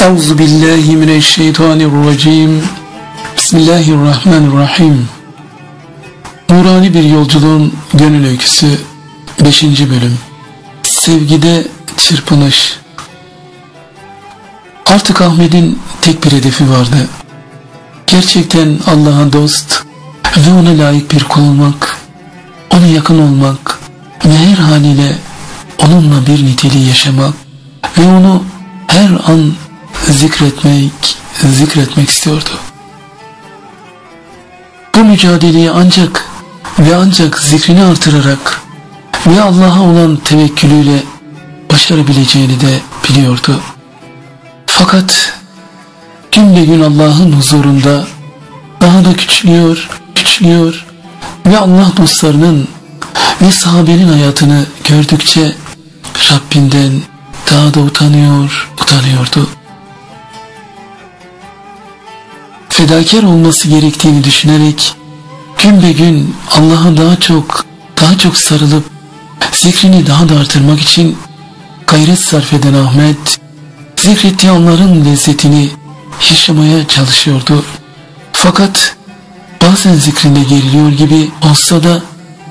Euzu billahi mineşşeytanirracim. Bismillahirrahmanirrahim. Nurani bir yolculuğun gönül öyküsü 5. bölüm. Sevgide çırpınış. Artık Ahmet'in tek bir hedefi vardı. Gerçekten Allah'a dost ve ona layık bir kul olmak, ona yakın olmak ve her haliyle onunla bir niteliği yaşamak ve onu her an zikretmek istiyordu. Bu mücadeleyi ancak zikrini artırarak ve Allah'a olan tevekkülüyle başarabileceğini de biliyordu. Fakat gün be gün Allah'ın huzurunda daha da küçülüyor ve Allah dostlarının ve sahabenin hayatını gördükçe Rabbinden daha da utanıyordu. Fedakar olması gerektiğini düşünerek gün be gün Allah'a daha çok sarılıp zikrini daha da artırmak için gayret sarf eden Ahmet, zikrettiği anların lezzetini yaşamaya çalışıyordu. Fakat bazen zikrinde geriliyor gibi olsa da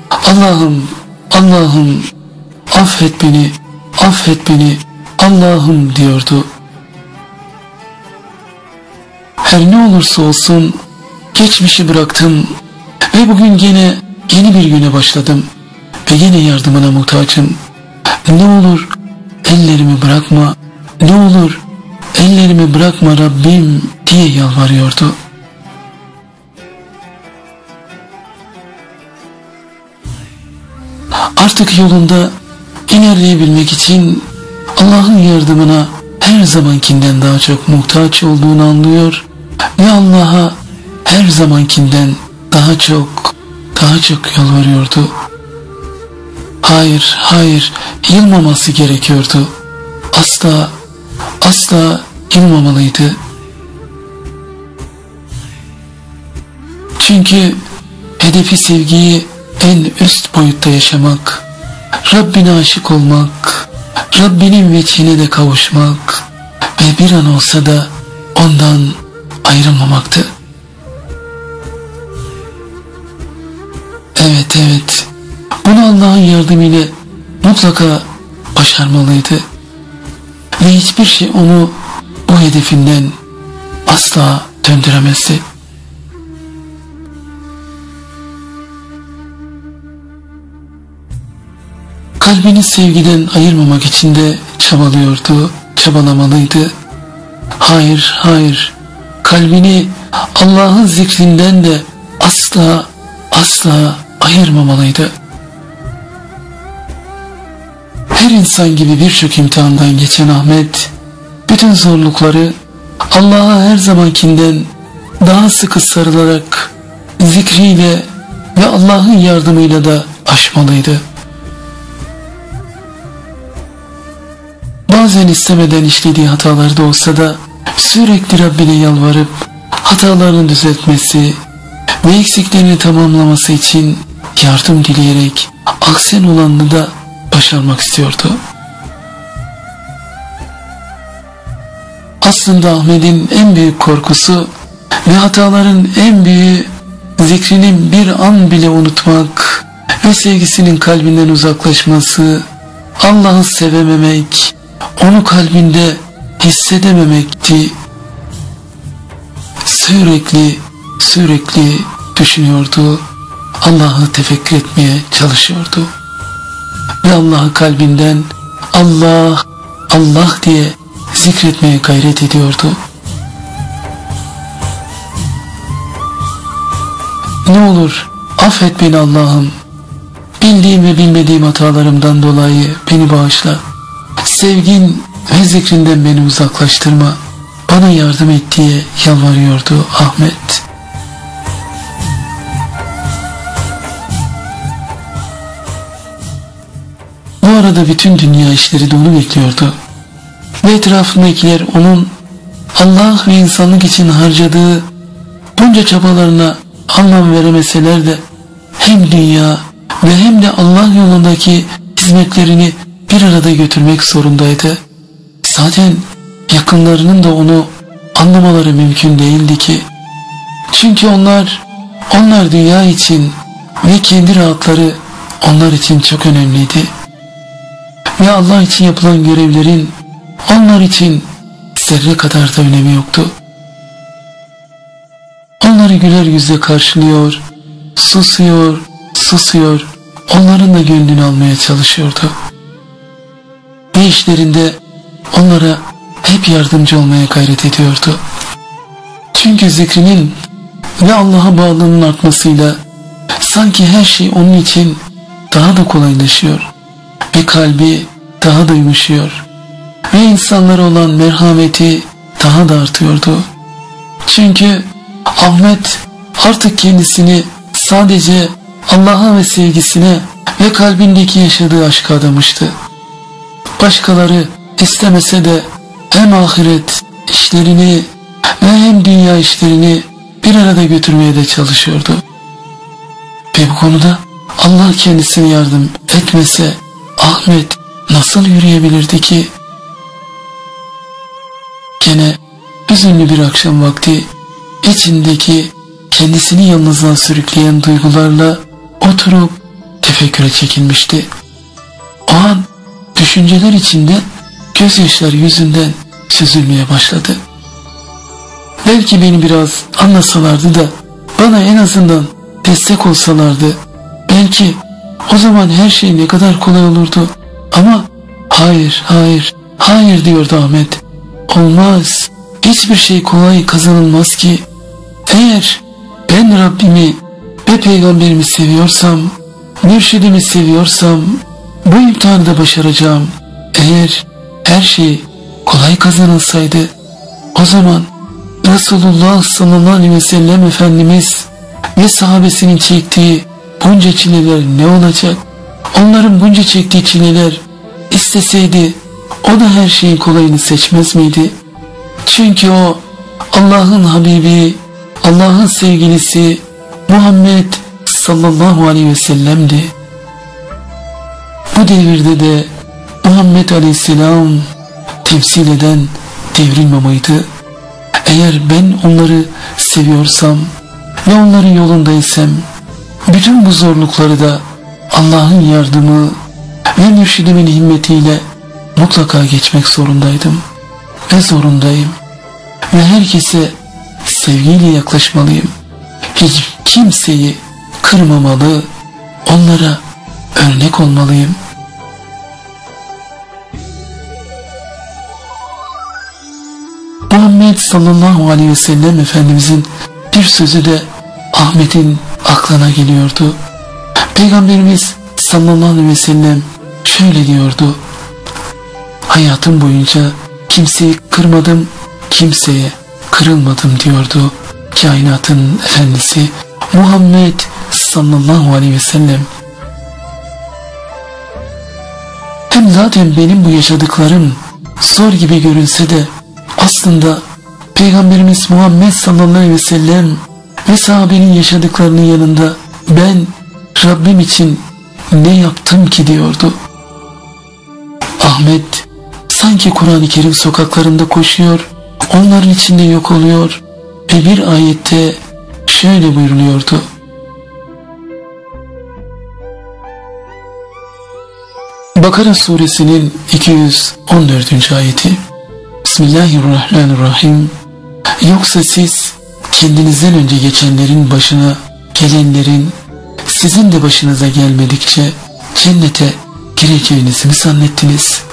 Allah'ım affet beni Allah'ım diyordu. Her ne olursa olsun geçmişi bıraktım ve bugün gene yeni bir güne başladım ve yine yardımına muhtaçım. Ne olur ellerimi bırakma Rabbim diye yalvarıyordu. Artık yolunda ilerleyebilmek için Allah'ın yardımına her zamankinden daha çok muhtaç olduğunu anlıyor ve Allah'a her zamankinden daha çok yalvarıyordu. Hayır, yılmaması gerekiyordu. Asla yılmamalıydı. Çünkü hedefi sevgiyi en üst boyutta yaşamak, Rabbine aşık olmak, Rabbinin veçhine de kavuşmak ve bir an olsa da ondan ayrılmamaktı. Evet, bunu Allah'ın yardımıyla mutlaka başarmalıydı ve hiçbir şey onu bu hedefinden asla döndüremezdi. Kalbini sevgiden ayırmamak için de çabalamalıydı. Hayır, kalbini Allah'ın zikrinden de asla ayırmamalıydı. Her insan gibi birçok imtihandan geçen Ahmet, bütün zorlukları Allah'a her zamankinden daha sıkı sarılarak zikriyle ve Allah'ın yardımıyla da aşmalıydı. Bazen istemeden işlediği hatalarda olsa da sürekli Rabbine yalvarıp hatalarını düzeltmesi ve eksiklerini tamamlaması için yardım dileyerek aksen olanını da başarmak istiyordu. Aslında Ahmet'in en büyük korkusu ve hataların en büyüğü zikrinin bir an bile unutmak ve sevgisinin kalbinden uzaklaşması, Allah'ı sevememek, onu kalbinde hissedememekti. Sürekli düşünüyordu. Allah'ı tefekkür etmeye çalışıyordu. Ve Allah'ı kalbinden Allah diye zikretmeye gayret ediyordu. Ne olur affet beni Allah'ım. Bildiğim ve bilmediğim hatalarımdan dolayı beni bağışla. Sevgin ve zikrinden beni uzaklaştırma. Bana yardım et diye yalvarıyordu Ahmet. Bu arada bütün dünya işleri de onu bekliyordu. Ve etrafındakiler onun Allah ve insanlık için harcadığı bunca çabalarına anlam veremeseler de hem dünya ve hem de Allah yolundaki hizmetlerini bir arada götürmek zorundaydı. Zaten yakınlarının da onu anlamaları mümkün değildi ki. Çünkü onlar dünya için ve kendi rahatları onlar için çok önemliydi. Ve Allah için yapılan görevlerin onlar için zerre kadar da önemi yoktu. Onları güler yüzle karşılıyor, susuyor, onların da gönlünü almaya çalışıyordu. Ve işlerinde onlara hep yardımcı olmaya gayret ediyordu. Çünkü zikrinin ve Allah'a bağlılığının artmasıyla sanki her şey onun için daha da kolaylaşıyor ve kalbi daha da yumuşuyor ve insanlara olan merhameti daha da artıyordu. Çünkü Ahmet artık kendisini sadece Allah'a ve sevgisine ve kalbindeki yaşadığı aşka adamıştı. Başkaları istemese de hem ahiret işlerini ve hem dünya işlerini bir arada götürmeye de çalışıyordu. Ve bu konuda Allah kendisine yardım etmese Ahmet nasıl yürüyebilirdi ki? Gene hüzünlü bir akşam vakti içindeki kendisini yalnızlığa sürükleyen duygularla oturup tefekküre çekilmişti. O an düşünceler içinde gözyaşları yüzünden süzülmeye başladı. Belki beni biraz anlasalardı da bana en azından destek olsalardı, belki o zaman her şey ne kadar kolay olurdu. Ama hayır diyordu Ahmet. Olmaz, hiçbir şey kolay kazanılmaz ki. Eğer ben Rabbimi ve Peygamberimi seviyorsam, mürşidimi seviyorsam bu imtihanı da başaracağım. Eğer her şey kolay kazanılsaydı o zaman Resulullah sallallahu aleyhi ve sellem Efendimiz ve sahabesinin çektiği bunca çileler ne olacak? Onların bunca çektiği çileler isteseydi o da her şeyin kolayını seçmez miydi? Çünkü o Allah'ın Habibi, Allah'ın sevgilisi Muhammed sallallahu aleyhi ve sellem'di. Bu devirde de Muhammed aleyhisselam temsil eden devrin imamıydı. Eğer ben onları seviyorsam ve onların yolundaysam bütün bu zorlukları da Allah'ın yardımı ve mürşidimin himmetiyle mutlaka geçmek zorundaydım ve zorundayım ve herkese sevgiyle yaklaşmalıyım. Hiç kimseyi kırmamalı, onlara örnek olmalıyım. Muhammed sallallahu aleyhi ve sellem Efendimizin bir sözü de Ahmet'in aklına geliyordu. Peygamberimiz sallallahu aleyhi ve sellem şöyle diyordu: hayatım boyunca kimseyi kırmadım, kimseye kırılmadım diyordu kainatın efendisi Muhammed sallallahu aleyhi ve sellem. Hem zaten benim bu yaşadıklarım zor gibi görünse de aslında Peygamberimiz Muhammed sallallahu aleyhi ve sellem ve sahabenin yaşadıklarının yanında ben Rabbim için ne yaptım ki diyordu. Ahmet sanki Kur'an-ı Kerim sokaklarında koşuyor, onların içinde yok oluyor ve bir ayette şöyle buyruluyordu: Bakara suresinin 214. ayeti. Bismillahirrahmanirrahim. Yoksa siz kendinizden önce geçenlerin başına gelenlerin sizin de başınıza gelmedikçe cennete gireceğinizi mi zannettiniz?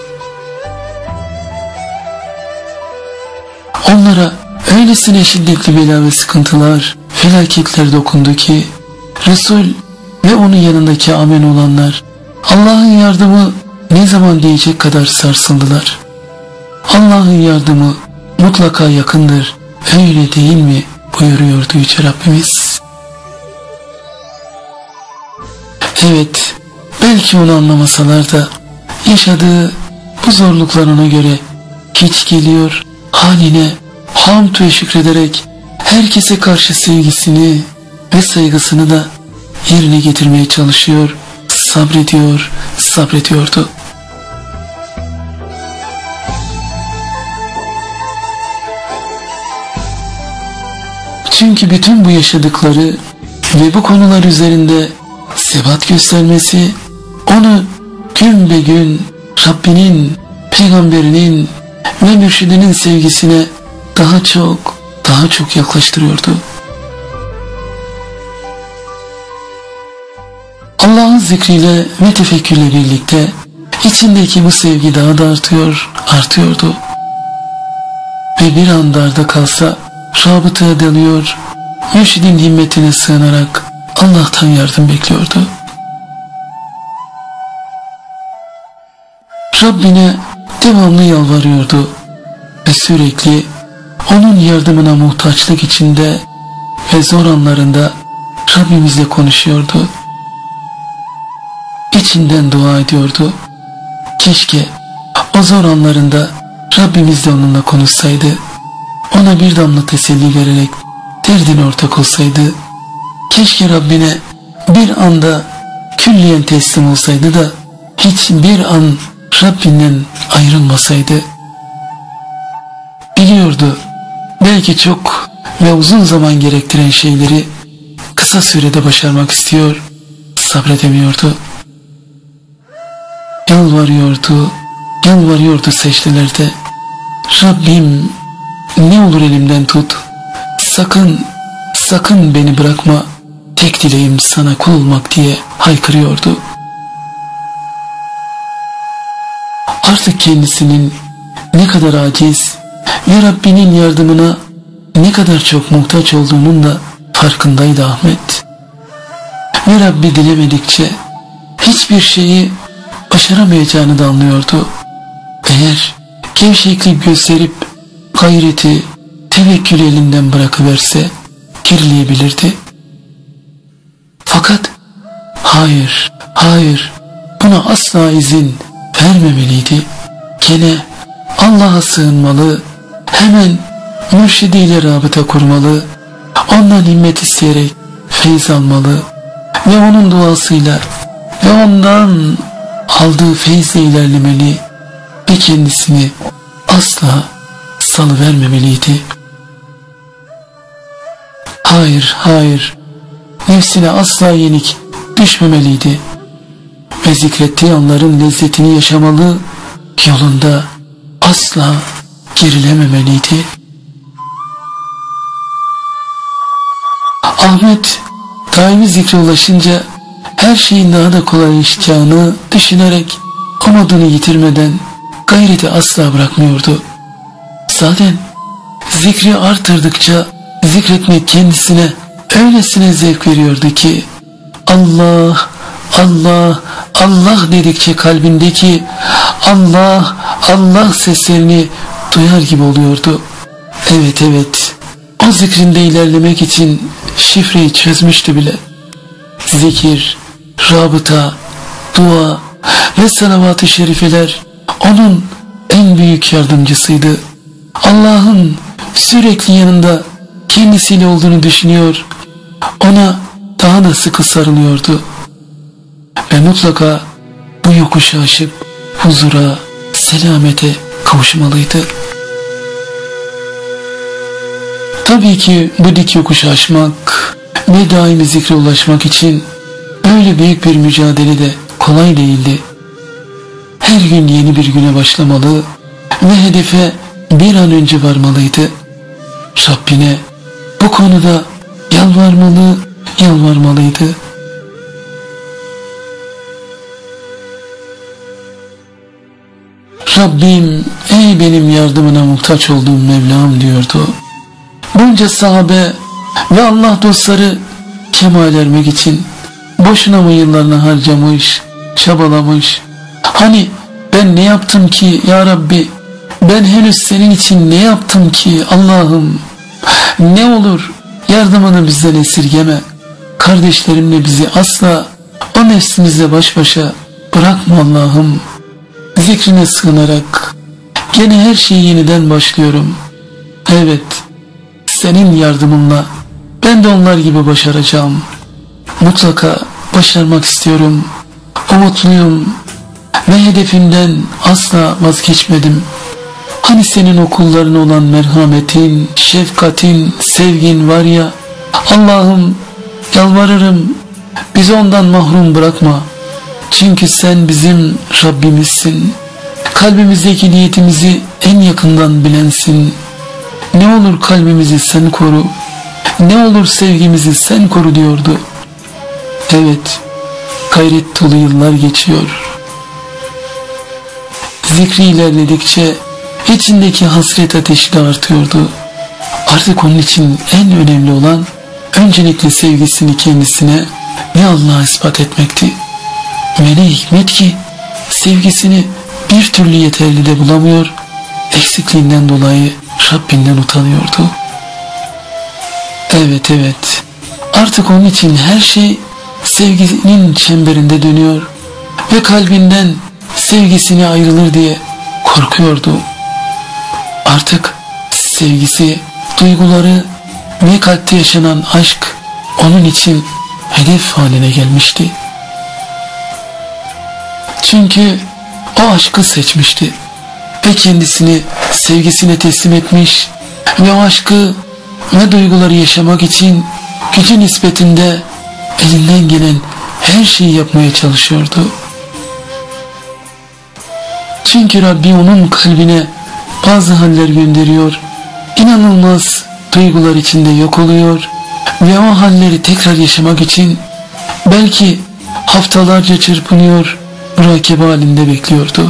Onlara öylesine şiddetli bela ve sıkıntılar, felaketler dokundu ki Resul ve onun yanındaki amen olanlar Allah'ın yardımı ne zaman diyecek kadar sarsıldılar. Allah'ın yardımı mutlaka yakındır, öyle değil mi buyuruyordu Yüce Rabbimiz. Evet, belki onu anlamasalar da yaşadığı bu zorluklar ona göre hiç geliyor, haline hamd ve şükrederek herkese karşı sevgisini ve saygısını da yerine getirmeye çalışıyor, sabrediyordu. Çünkü bütün bu yaşadıkları ve bu konular üzerinde sebat göstermesi onu gün be gün Rabbinin, peygamberinin ve mürşidinin sevgisine daha çok yaklaştırıyordu. Allah'ın zikriyle ve tefekkürle birlikte içindeki bu sevgi daha da artıyordu. Ve bir an darda kalsa rabıtaya dalıyor, mürşidin himmetine sığınarak Allah'tan yardım bekliyordu. Rabbine devamlı yalvarıyordu ve sürekli onun yardımına muhtaçlık içinde ve zor anlarında Rabbimizle konuşuyordu. İçinden dua ediyordu. Keşke o zor anlarında Rabbimiz de onunla konuşsaydı, ona bir damla teselli vererek derdine ortak olsaydı, keşke Rabbine bir anda külliyen teslim olsaydı da hiçbir an Rabbinden ayrılmasaydı. Biliyordu, belki çok ve uzun zaman gerektiren şeyleri kısa sürede başarmak istiyor, sabredemiyordu. Yalvarıyordu secdelerde. Rabbim, ne olur elimden tut, sakın beni bırakma, tek dileğim sana kul olmak diye haykırıyordu. Artık kendisinin ne kadar aciz ve Rabbinin yardımına ne kadar çok muhtaç olduğunun da farkındaydı Ahmet. Ve Rabbi dilemedikçe hiçbir şeyi başaramayacağını da anlıyordu. Eğer gevşeklik gösterip gayreti, tevekkül elinden bırakıverse gerileyebilirdi. Fakat hayır, buna asla izin vermemeliydi. Gene Allah'a sığınmalı, hemen mürşidiyle rabıta kurmalı, ondan himmet isteyerek feyz almalı ve onun duasıyla ve ondan aldığı feyzle ilerlemeli ve kendisini asla salıvermemeliydi. Hayır, nefsine asla yenik düşmemeliydi ve zikrettiği anların lezzetini yaşamalı, yolunda asla gerilememeliydi. Ahmet daimi zikre ulaşınca her şeyin daha da kolaylaşacağını düşünerek umudunu yitirmeden gayreti asla bırakmıyordu. Zaten zikri artırdıkça zikretmek kendisine öylesine zevk veriyordu ki Allah dedikçe kalbindeki Allah seslerini duyar gibi oluyordu. Evet, o zikrinde ilerlemek için şifreyi çözmüştü bile. Zikir, rabıta, dua ve salavat-ı şerifeler onun en büyük yardımcısıydı. Allah'ın sürekli yanında kendisiyle olduğunu düşünüyor, ona daha da sıkı sarılıyordu ve mutlaka bu yokuşu aşıp huzura, selamete kavuşmalıydı. Tabii ki bu dik yokuşu aşmak ve daimi zikre ulaşmak için öyle büyük bir mücadele de kolay değildi. Her gün yeni bir güne başlamalı ve hedefe bir an önce varmalıydı. Rabbine bu konuda yalvarmalıydı. Rabbim, ey benim yardımına muhtaç olduğum Mevlam diyordu. Bunca sahabe ve Allah dostları kemale ermek için boşuna mı yıllarını harcamış, çabalamış? Hani ben ne yaptım ki ya Rabbi? Ben henüz senin için ne yaptım ki Allah'ım? Ne olur yardımını bizden esirgeme. Kardeşlerimle bizi asla o nefsimizle baş başa bırakma Allah'ım. Zikrine sığınarak gene her şeyi yeniden başlıyorum. Evet, senin yardımınla ben de onlar gibi başaracağım. Mutlaka başarmak istiyorum. Umutluyum ve hedefimden asla vazgeçmedim. Hani senin o kullarına olan merhametin, şefkatin, sevgin var ya, Allah'ım yalvarırım bizi ondan mahrum bırakma. Çünkü sen bizim Rabbimizsin. Kalbimizdeki niyetimizi en yakından bilensin. Ne olur kalbimizi sen koru, ne olur sevgimizi sen koru diyordu. Evet, gayret dolu yıllar geçiyor. Zikri ilerledikçe içindeki hasret ateşi de artıyordu. Artık onun için en önemli olan öncelikle sevgisini kendisine ve Allah'a ispat etmekti. Ve ne hikmet ki sevgisini bir türlü yeterli de bulamıyor, eksikliğinden dolayı Rabbinden utanıyordu. Evet, artık onun için her şey sevginin çemberinde dönüyor ve kalbinden sevgisini ayrılır diye korkuyordu. Artık sevgisi, duyguları ve kalpte yaşanan aşk onun için hedef haline gelmişti. Çünkü o aşkı seçmişti ve kendisini sevgisine teslim etmiş ve o aşkı ve duyguları yaşamak için gücü nispetinde elinden gelen her şeyi yapmaya çalışıyordu. Çünkü Rabbi onun kalbine bazı haller gönderiyor, inanılmaz duygular içinde yok oluyor ve o halleri tekrar yaşamak için belki haftalarca çırpınıyor, mürakabe halinde bekliyordu.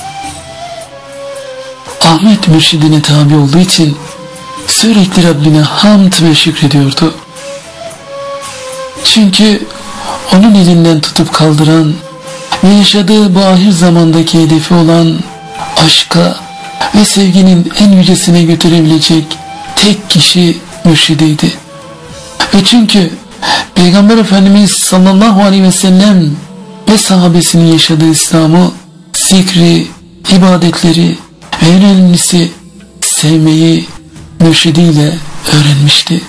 Ahmet mürşidine tabi olduğu için sürekli Rabbine hamd ve şükrediyordu. Çünkü onun elinden tutup kaldıran ve yaşadığı bu ahir zamandaki hedefi olan aşka ve sevginin en yücesine götürebilecek tek kişi mürşidiydi. Ve çünkü Peygamber Efendimiz sallallahu aleyhi ve sellem ve sahabesinin yaşadığı İslam'ı, zikri, ibadetleri ve en önemlisi sevmeyi mürşidiyle öğrenmişti.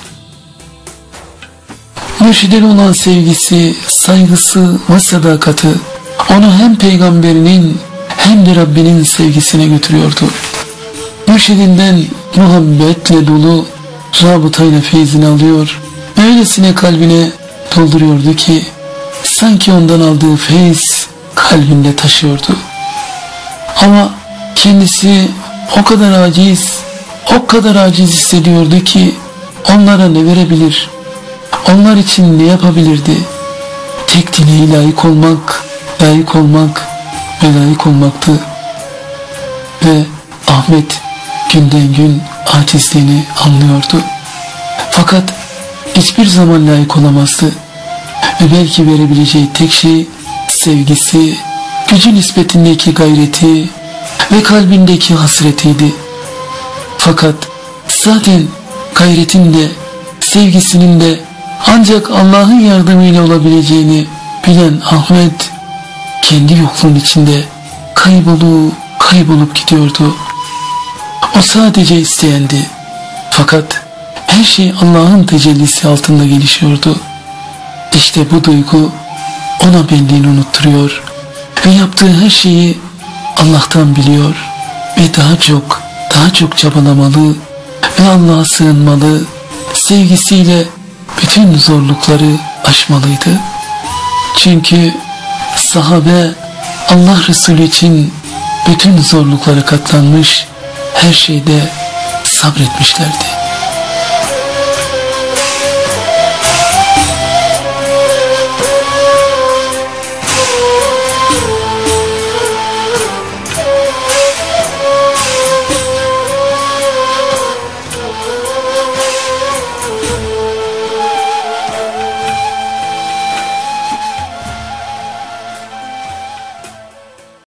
Mürşidine olan sevgisi, saygısı ve sadakati onu hem peygamberinin hem de Rabbinin sevgisine götürüyordu. Mürşidinden muhabbetle dolu rabıtayla feyzini alıyor, öylesine kalbine dolduruyordu ki sanki ondan aldığı feyz kalbinde taşıyordu. Ama kendisi o kadar aciz hissediyordu ki onlara ne verebilir, onlar için ne yapabilirdi? Tek dileği layık olmak ve layık olmaktı. Ve Ahmet günden gün acizliğini anlıyordu. Fakat hiçbir zaman layık olamazdı. Ve belki verebileceği tek şey sevgisi, gücü nispetindeki gayreti ve kalbindeki hasretiydi. Fakat zaten gayretin de sevgisinin de ancak Allah'ın yardımıyla olabileceğini bilen Ahmet kendi yokluğun içinde kaybolup gidiyordu. O sadece isteyendi. Fakat her şey Allah'ın tecellisi altında gelişiyordu. İşte bu duygu ona benliğini unutturuyor ve yaptığı her şeyi Allah'tan biliyor ve daha çok çabalamalı ve Allah'a sığınmalı, sevgisiyle bütün zorlukları aşmalıydı. Çünkü sahabe Allah Resulü için bütün zorluklara katlanmış, her şeyde sabretmişlerdi.